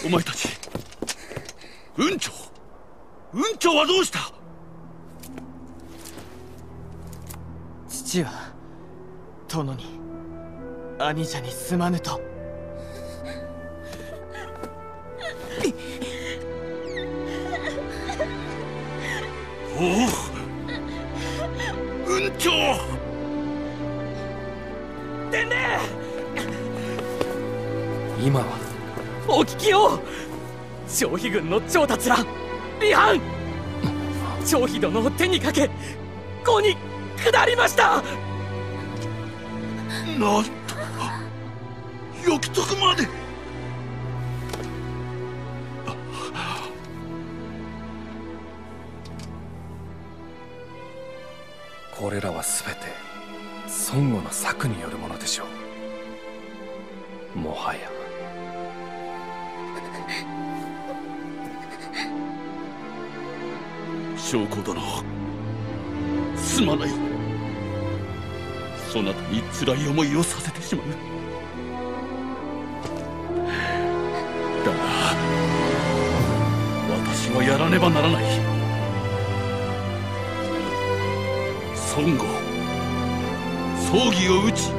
前たち、雲長はどうした？ 父は殿に兄者にすまぬと。 おお、雲長！ 伝令！ 今はお聞きを！張飛軍の長たちら離反！張飛殿を手にかけ呉に下りました。 なんとよきとこまで。 これらは全て孫悟の策によるものでしょう。もはや将校殿、すまない。そなたに辛い思いをさせてしまう。だが私はやらねばならない。孫悟、葬儀を打ち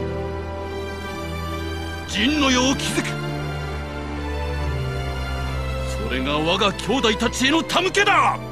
陣の世を築く。それが我が兄弟たちへの手向けだ。